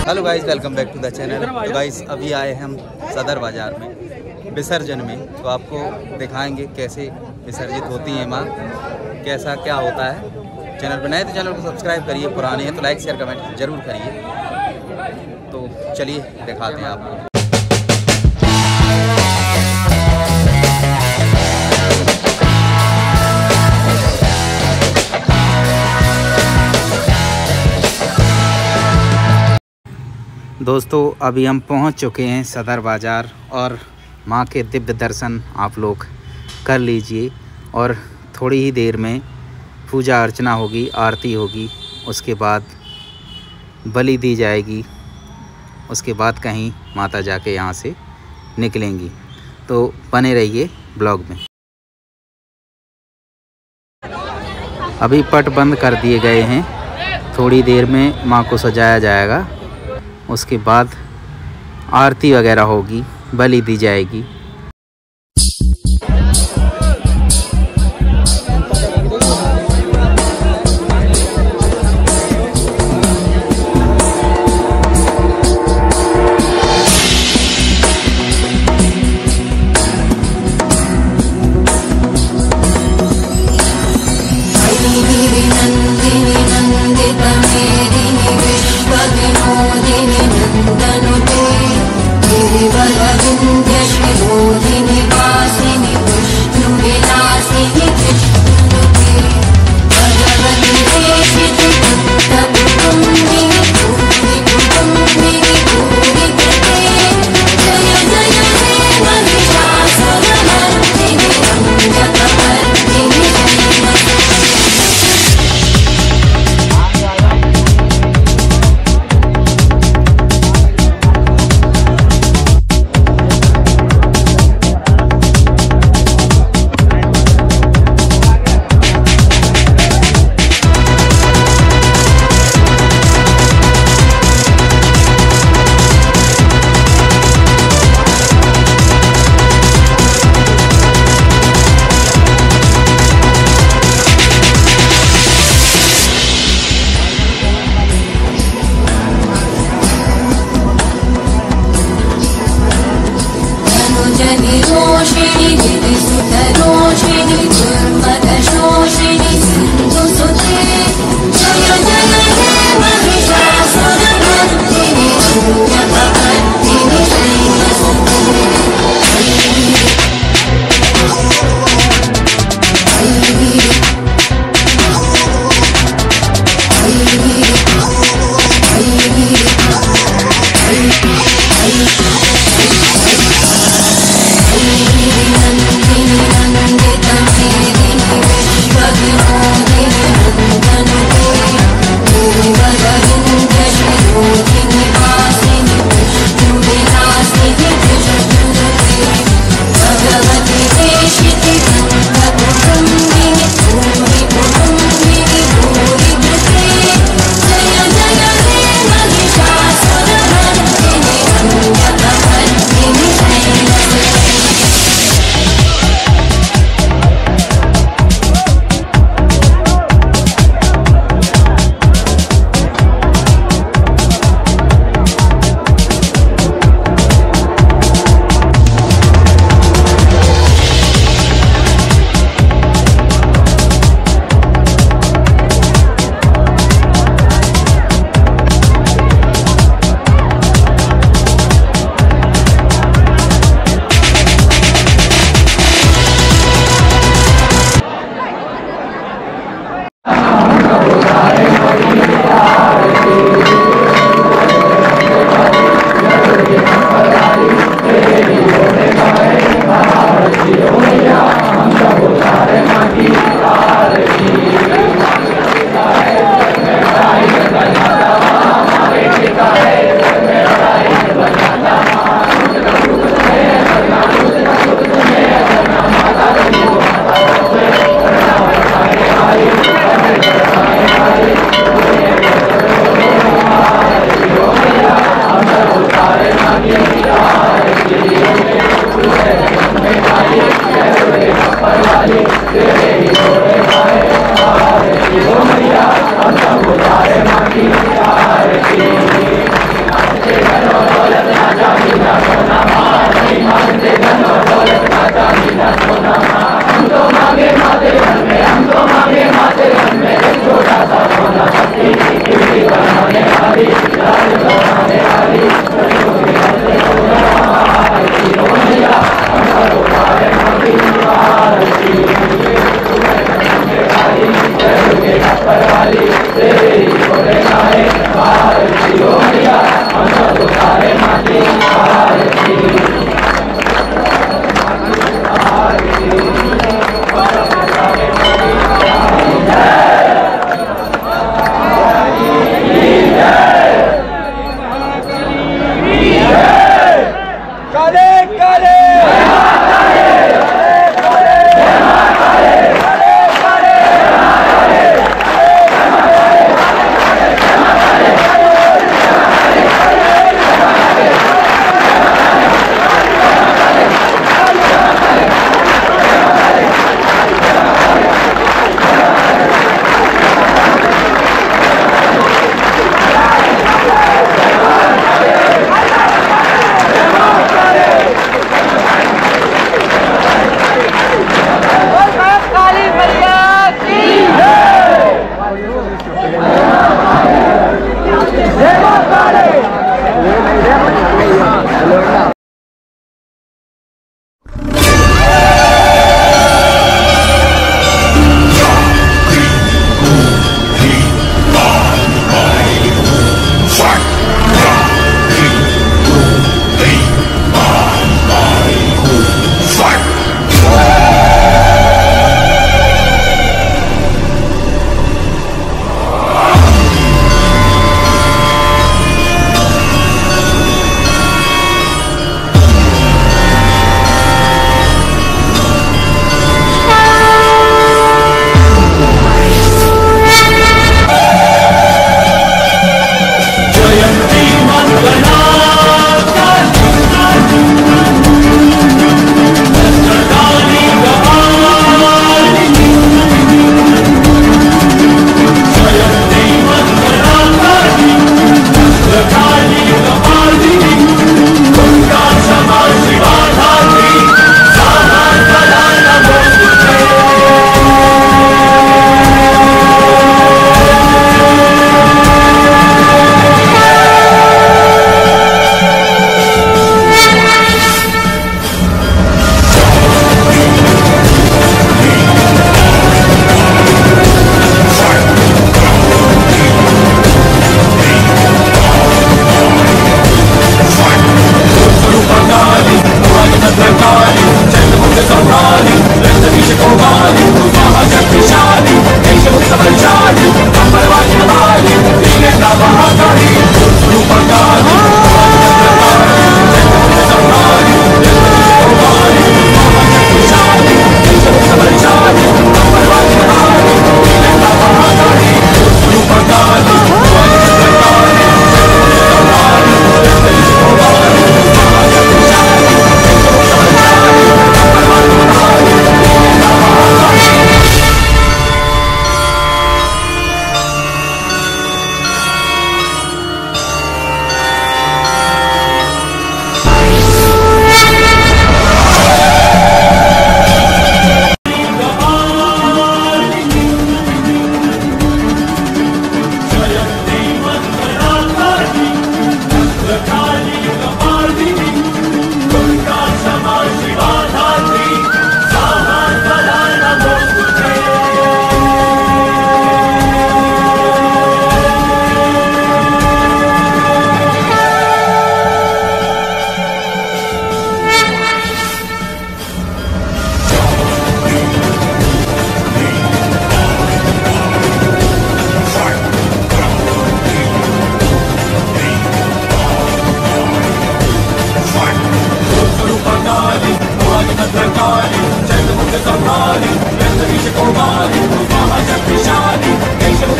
Hello guys, welcome back to the channel. तो guys अभी आए हम सदर बाज़ार में विसर्जन में, तो आपको दिखाएंगे कैसे विसर्जित होती हैं माँ, कैसा क्या होता है। चैनल पर नए तो चैनल को सब्सक्राइब करिए, पुराने हैं तो लाइक शेयर कमेंट जरूर करिए। तो चलिए दिखाते हैं आपको। दोस्तों अभी हम पहुंच चुके हैं सदर बाज़ार और माँ के दिव्य दर्शन आप लोग कर लीजिए। और थोड़ी ही देर में पूजा अर्चना होगी, आरती होगी, उसके बाद बलि दी जाएगी, उसके बाद कहीं माता जाके यहाँ से निकलेंगी। तो बने रहिए ब्लॉग में। अभी पट बंद कर दिए गए हैं, थोड़ी देर में माँ को सजाया जाएगा, उसके बाद आरती वगैरह होगी, बलि दी जाएगी। Nandini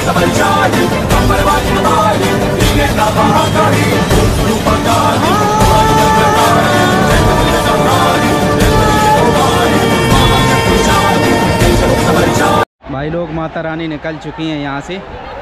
भाई लोग माता रानी निकल चुकी हैं यहाँ से।